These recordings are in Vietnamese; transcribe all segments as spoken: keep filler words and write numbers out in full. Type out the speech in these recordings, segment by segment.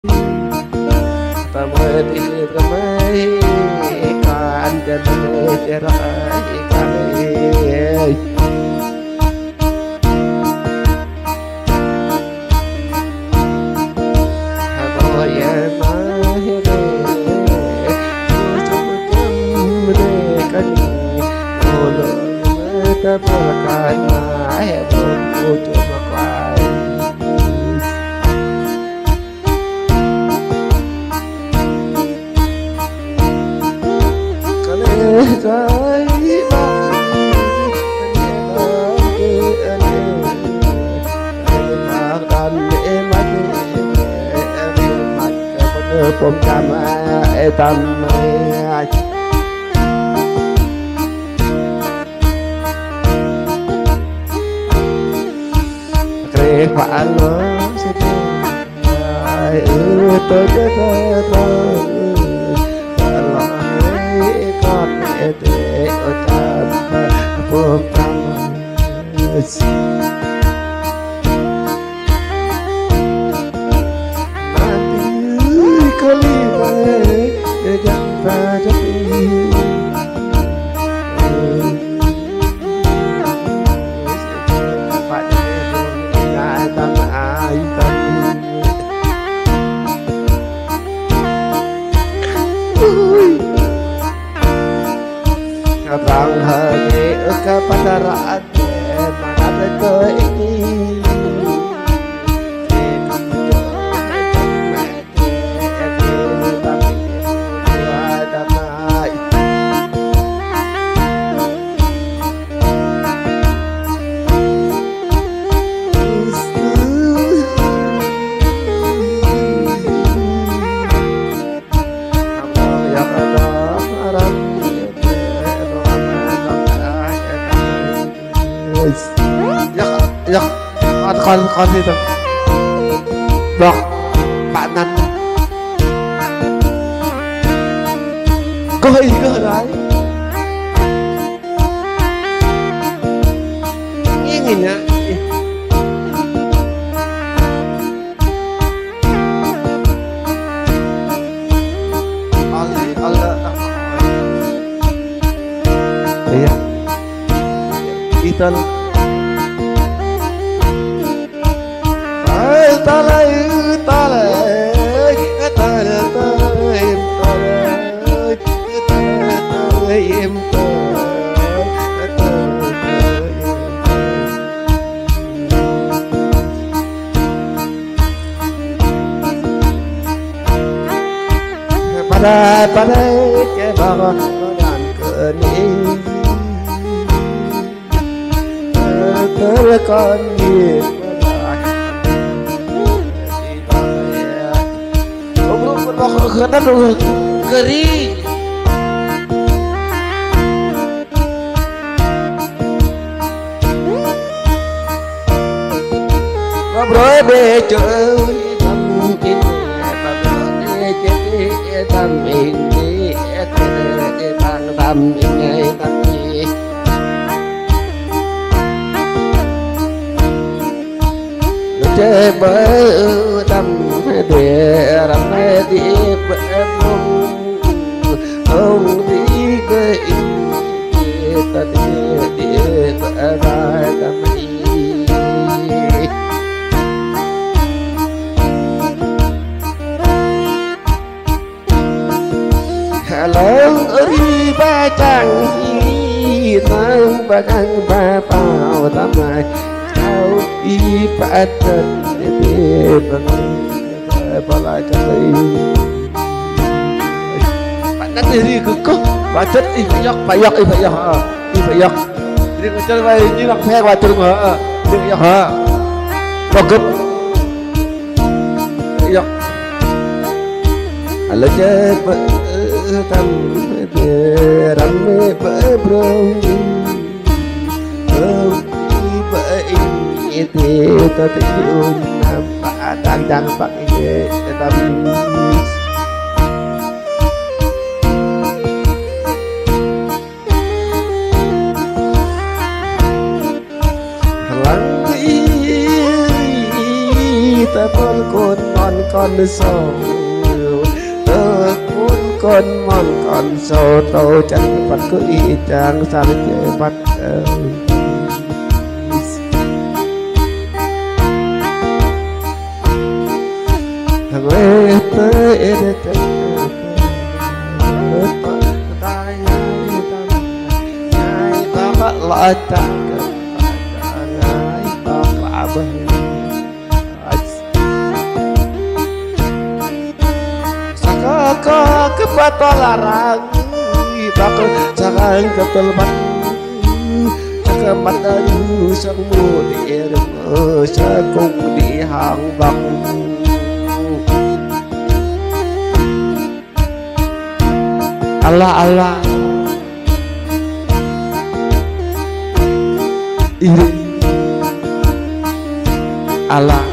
Tamati kamay kan jadul cerai kali Haboya mahire Ucapkan mereka ni Ulung mata berkan Mahibun ucap makwai Cái bom cam tâm kề quả lúa sẽ ai ư tôi chết tôi con để ở tâm bom cam kali baik jangan saja pada datang aitan Kadang hari kepada rakyat mana ada ini Ya, ada kon kon itu, dok, Pak Nan, kau ini kau lagi, ingin ya, Allah Allah, iya, itu. Talay talay talay talay talay talay pada pada ke bawah badan kening terkon karena dulu kering ngobrol becoy mungkin tapi jadi tamping di tang tamping tapi coba tam dia ramai di bawah ông đi cái ta đi đi bài ta đi lớn ơi ba chàng gì nang ba căng ba bao tam này sao đi ba chân để bằng ba lại cho đây bạn đi cứ có và chất đi phải dọc phải dọc đi phải dọc đi phải dọc đi phải chơi vậy như là phe qua chân mà đi phải dọc hả có cướp dọc là chơi tâm để rắn mê bể brông brông bể thì ta tình nam bà đang đang bạn nghe tâm lắng ta con con non con sầu tơ cuốn con mòn con sầu tàu chẳng bắt cứ y chang sao chơi bắt thằng ơi tới để chẳng tay tay ta bắt lại ta Saka kepato larang bakal sarang ketelebat Saka matayu sang mudi ireng sakung di hang bang Allah Allah ini Allah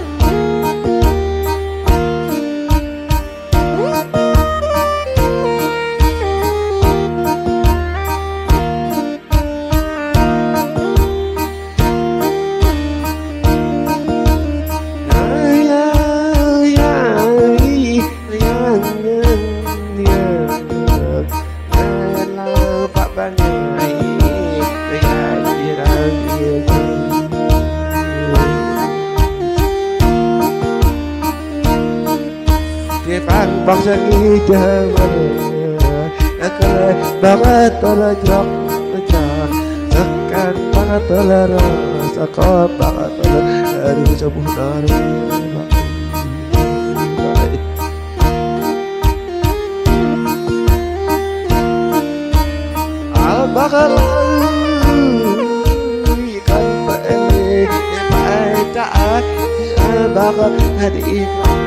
Bang sangi jawa akal banget terjok terjok sekan banget telara sakot banget dari sebuah dari al bakal ikan pene baca al bakal hadi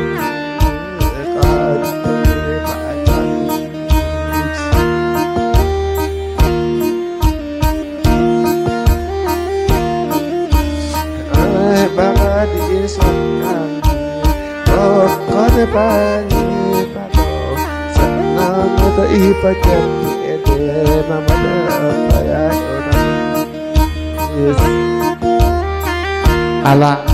diisapkan oh kau pani pato senang atau ipacat ede mama apa ya Allah